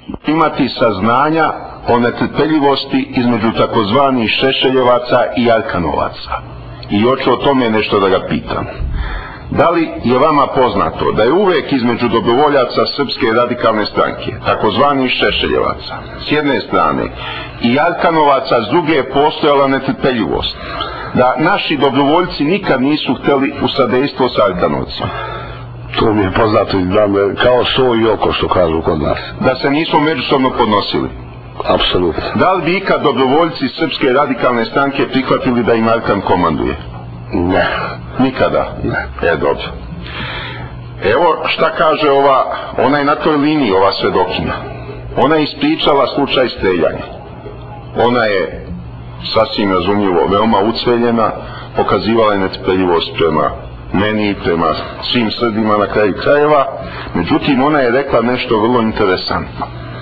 imati saznanja o netrpeljivosti između takozvanih Šešeljevaca i Arkanovaca. I hoću o tome nešto da ga pitam. Da li je vama poznato da je uvek između dobrovoljaca Srpske radikalne stranke, takozvanih Šešeljevaca, s jedne strane, i Arkanovaca s druge postojala netrpeljivost? Da naši dobrovoljci nikad nisu hteli u sadejstvo sa Arkanovcima. To mi je poznato, kao so i oko, što kažu kod nas. Da se nismo međusobno podnosili? Apsolutno. Da li bi ikad dobrovoljci Srpske radikalne stranke prihvatili da im Arkan komanduje? Ne. Nikada? Ne. Dobro. Evo šta kaže ona je na toj liniji, ova svedokinja. Ona je ispričala slučaj streljanja. Ona je sasvim razumljivo veoma ucveljena, pokazivala je netrpeljivost prema meni i prema svim Srbima na kraju krajeva. Međutim, ona je rekla nešto vrlo interesantno.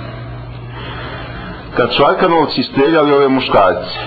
Kad su Arkanovci streljali ove muškarce,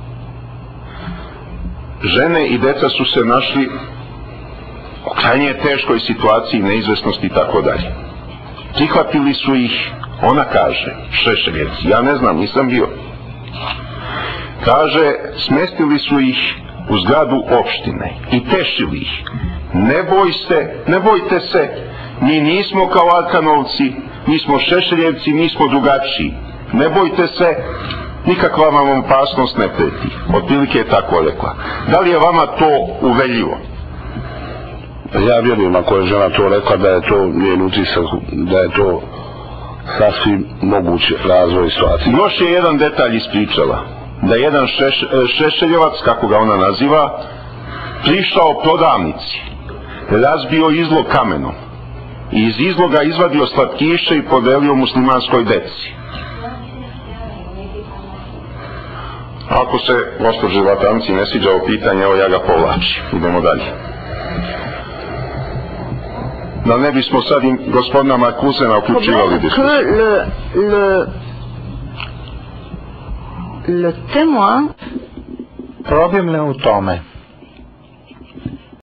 žene i deca su se našli u krajnje teškoj situaciji, neizvesnosti i tako dalje. Prihvatili su ih, ona kaže, Šešeljevci, ja ne znam, nisam bio. Kaže, smestili su ih u zgradu opštine i tešili ih. Ne bojte se, mi nismo kao Arkanovci, mi smo Šešeljevci, mi smo drugačiji. Ne bojte se, nikakva vam opasnost ne preti. Otprilike je tako rekla. Da li je vama to uveljivo? Ja vjerujem, ako je žena to rekla, da je to njen utisak, da je to sasvim mogući razvoj situacije. Još je jedan detalj ispričala. Da je jedan Šešeljevac, kako ga ona naziva, prišao prodavnici, razbio izlog kamenom i iz izloga izvadio slatkiše i podelio muslimanskoj deci. Ako se, gospođe Zlatanci, ne sviđa ovo pitanje, evo ja ga povlačim. Idemo dalje. Da ne bismo sad i gospodina Markusena uključivali diskusiju. Le témoin. Problem je u tome